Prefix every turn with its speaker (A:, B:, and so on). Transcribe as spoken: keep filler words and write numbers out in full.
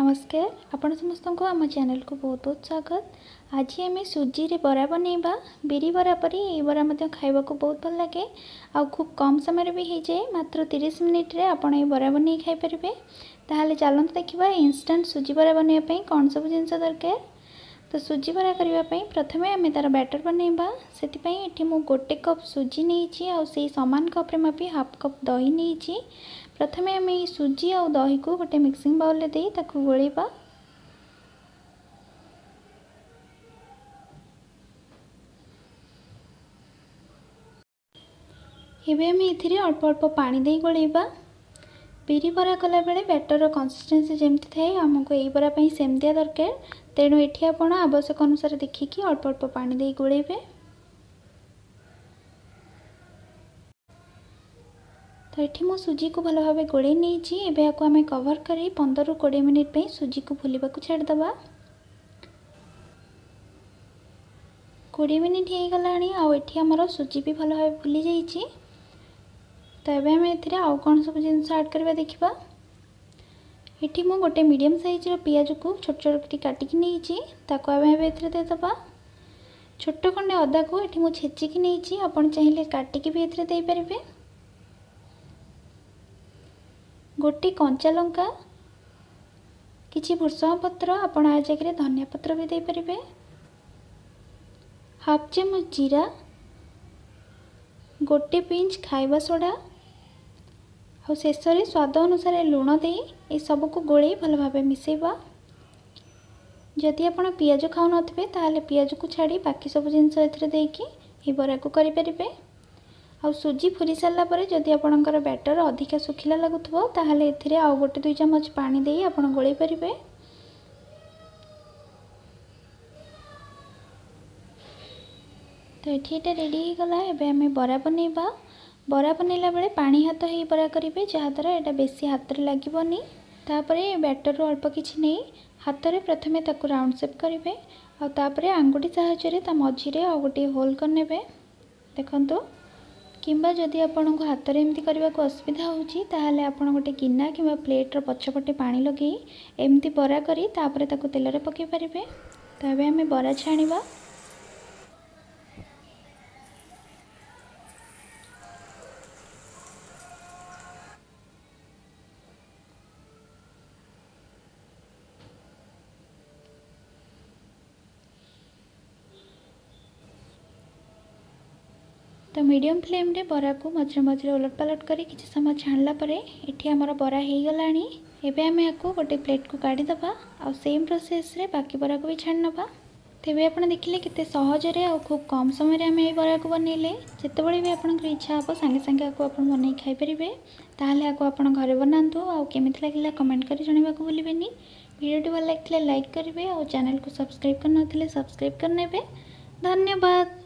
A: नमस्कार आपण समस्त को आम चैनल को बहुत बहुत स्वागत। आज आम सुजी रे बरा बनैबा। बिरी बरा परी ये बरा मध्य खाइबा को बहुत भल लगे आ खूब कम समय भी हो जाए। मात्र तीस मिनिट रे आपण ये बरा बनै खाई परिबे। ताहाले चलत देखिबा इंस्टेंट सुजी बरा बनैबा पई कोन सब जिंस दरकार। तो सुजी बरा करबा पई प्रथमे आम तार बैटर बनैबा। सेति पई एठी मु गोटे कप सुजी नैछि आ सेही समान कप रे मापी हाफ कप दही नैछि। प्रथमे आम ये सुजी और दही को गोटे मिक्सिंग बाउल रे देई ताकू गोळेबा। एबे आम एथिरे अल्प अल्प पानी देई गोळेबा। बिरी बरा कला बेले बैटर कंसिस्टेंसी जेमती थाए आमको एई बरा पई सेमतिया दरकार। तेणु एठी आपण आवश्यक अनुसार देखिकी अल्प अल्प पानी देई गोळेबे। तो ये मो सुजी को भल भाव गोड़े नहीं। एबे आको आमे कवर करी पंद्रह रु बीस मिनिट पे सुजी को फुलिबा को छाड़ दबा। बीस मिनिट हो गलानी आ एठी हमर सुजी भी भल भाव फुली जाइछि। तो एबे हम एथिरे आउ कोन सब जिंस ऐड करबा देखिबा। एठी मो गोटे मीडियम साइज रो पियाज को छोट छोट काटी कि नैछि ताको आमे एबे एथिरे दे दबा। छोट खंडे अदा को एठी मो छेचि कि नैछि आपण चाहिले काटी कि भी एथिरे दे परिबे। गोटे कंचा लंका किछि भुर्संग पत्र आपण आ जगह धनिया पत्र भी दे परिबे। हाफ चम्मच जीरा, गोटे पिंच खाइबा सोडा और शेष में स्वाद अनुसार लुण दे ये सब को गोले भल भाव मिसेबा। जदि आपण पियाज खाउ नथिबे ताहाले पियाज को छाड़ी बाकी सब जिनस एथिरे देकी ये बरा को करि परिबे। आ सुजी फुरी सारा पर जदि आपणकर बैटर अधिका सुखिला लगुथबो ताहाले एथिरे आ गोटे दुई चम्मच पानी देई आपण गोळै परिबे। तो एठी एटा रेडी हो गला। एबे हमें बरा बनैबा। बरा बनैला बेले पानी हाथ हे बरा करिवे जहा द्वारा एटा बेसी हाथ रे लागिबोनी। तापरे बैटर रो अल्प किछि नै हाथ रे प्रथमे ताकू राउंड शेप करिवे आ तापरे आंगुठी सहायता रे ता मझी रे आ गोटे होल करनेबे। देखंतो किंबा जदि आपन को हाथ रे एमती करबा को असुविधा होउची ताहाले आपन गोटे गिन्ना किंबा प्लेट रो पछपटे पानी लगे एमती बरा करी तापरे ताकू तेल रे पके परिबे। तो एबे हमें बरा छाणीबा। तो मीडियम फ्लेम रे बरा को मझे मझे उलट पलट करी किसी समय छाणला परे एठी हमर बरा हे गलानी। एबे हमें आको गोटे प्लेट को काढी दबा आ सेम प्रोसेस रे बाकी बरा को भी छाण नबा। तेबे आपण देखिले केते सहज रे आ खूब कम समय रे हमें बरा को बनैले। जेतेबेले भी आपनकर इच्छा हबो संगे संगे आको आपण बनै खाइ परिबे। ताहाले आको आपण घरे बनांतु आ केमिति लागिला कमेंट करी जणाइबा को भूलिबेनी। वीडियो भल लागिले लाइक करिवे आ चैनल को सब्सक्राइब करनथिले सब्सक्राइब करनेबे। धन्यवाद।